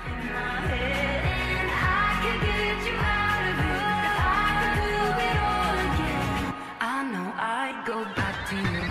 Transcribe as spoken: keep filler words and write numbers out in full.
in my head, and I could get you out of it. If I could do it all again, I know I'd go back to you.